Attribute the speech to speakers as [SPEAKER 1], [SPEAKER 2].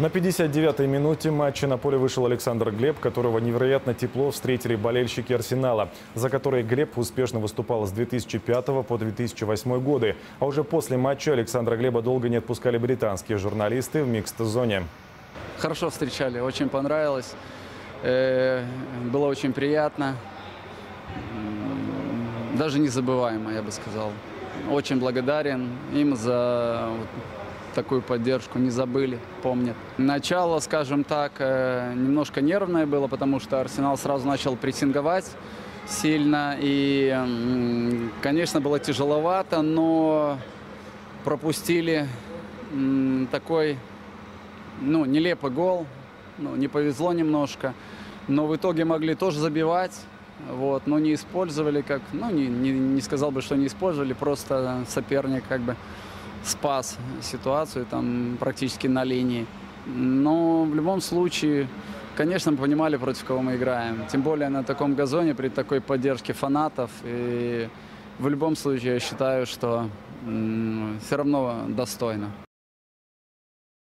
[SPEAKER 1] На 59-й минуте матча на поле вышел Александр Глеб, которого невероятно тепло встретили болельщики «Арсенала», за которые Глеб успешно выступал с 2005 по 2008 годы. А уже после матча Александра Глеба долго не отпускали британские журналисты в микс-зоне.
[SPEAKER 2] Хорошо встречали, очень понравилось, было очень приятно, даже незабываемо, я бы сказал. Очень благодарен им за такую поддержку, не забыли, помнят. Начало, скажем так, немножко нервное было, потому что Арсенал сразу начал прессинговать сильно. И, конечно, было тяжеловато, но пропустили такой, нелепый гол. Не повезло немножко. Но в итоге могли тоже забивать. Но не использовали, не сказал бы, что не использовали, просто соперник спас ситуацию там практически на линии. Но в любом случае, конечно, мы понимали, против кого мы играем. Тем более на таком газоне, при такой поддержке фанатов. И в любом случае я считаю, что все равно достойно.